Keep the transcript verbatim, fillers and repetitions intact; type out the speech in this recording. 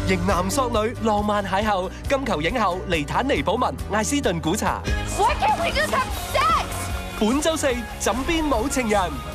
型男索女，浪漫邂逅，金球影后尼坦尼寶文、艾斯頓古查。 Why can't we just have sex？ 本周四枕邊冇情人。